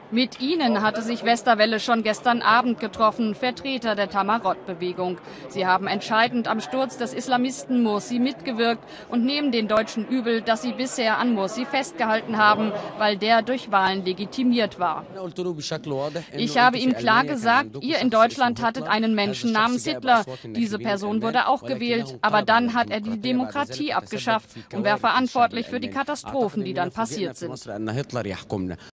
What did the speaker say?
Mit ihnen hatte sich Westerwelle schon gestern Abend getroffen, Vertreter der Tamarot-Bewegung. Sie haben entscheidend am Sturz des Islamisten Mursi mitgewirkt und nehmen den Deutschen übel, dass sie bisher an Mursi festgehalten haben, weil der durch Wahlen legitimiert war. Ich habe ihm klar gesagt, ihr in Deutschland hattet einen Menschen namens Hitler. Diese Person wurde auch gewählt, aber dann hat er die Demokratie abgeschafft und war verantwortlich für die Katastrophen, die dann passiert sind.